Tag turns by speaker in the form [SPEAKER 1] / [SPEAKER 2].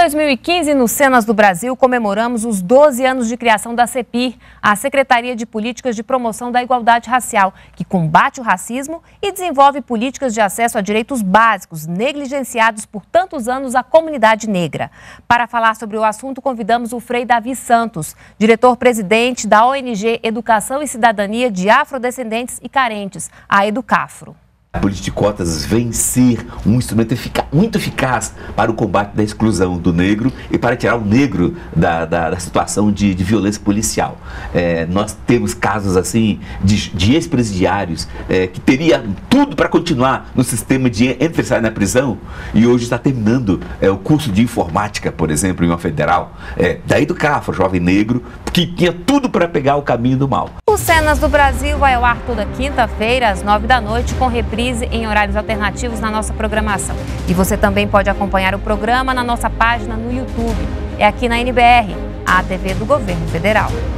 [SPEAKER 1] 2015, no Cenas do Brasil, comemoramos os 12 anos de criação da CEPIR, a Secretaria de Políticas de Promoção da Igualdade Racial, que combate o racismo e desenvolve políticas de acesso a direitos básicos negligenciados por tantos anos à comunidade negra. Para falar sobre o assunto, convidamos o Frei Davi Santos, diretor-presidente da ONG Educação e Cidadania de Afrodescendentes e Carentes, a Educafro.
[SPEAKER 2] A política de cotas vem ser um instrumento muito eficaz para o combate da exclusão do negro e para tirar o negro da situação de violência policial. Nós temos casos assim de ex-presidiários que teria tudo para continuar no sistema de entra e sai na prisão e hoje está terminando o curso de informática, por exemplo, em uma federal, da Educafro, jovem negro, que tinha tudo para pegar o caminho do mal.
[SPEAKER 1] O Cenas do Brasil vai ao ar toda quinta-feira, às 9 da noite, com reprise em horários alternativos na nossa programação. E você também pode acompanhar o programa na nossa página no YouTube. É aqui na NBR, a TV do Governo Federal.